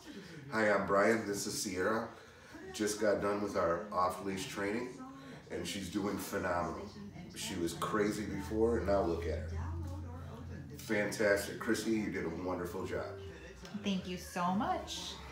Hi, I'm Brian. This is Sierra. Just got done with our off-leash training, and she's doing phenomenal. She was crazy before, and now look at her. Fantastic. Chrissy, you did a wonderful job. Thank you so much.